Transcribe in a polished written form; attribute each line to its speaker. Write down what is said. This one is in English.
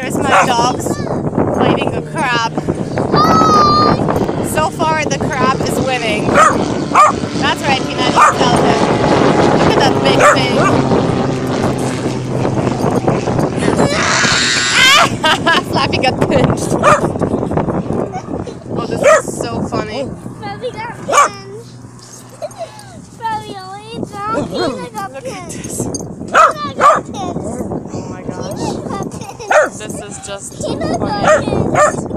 Speaker 1: There's my dogs fighting a crab. So far, the crab is winning. That's right, Peanut. You tell him. Look at that big thing. Flappy got pinched. Oh, this is so funny.
Speaker 2: Flappy got pinched. Flappy only dropped. Peanut got pinched. Peanut got pinched.
Speaker 1: Oh my gosh.
Speaker 2: Peanut got pinched.
Speaker 1: This is just
Speaker 2: Peanut got
Speaker 1: funny.
Speaker 2: pinched.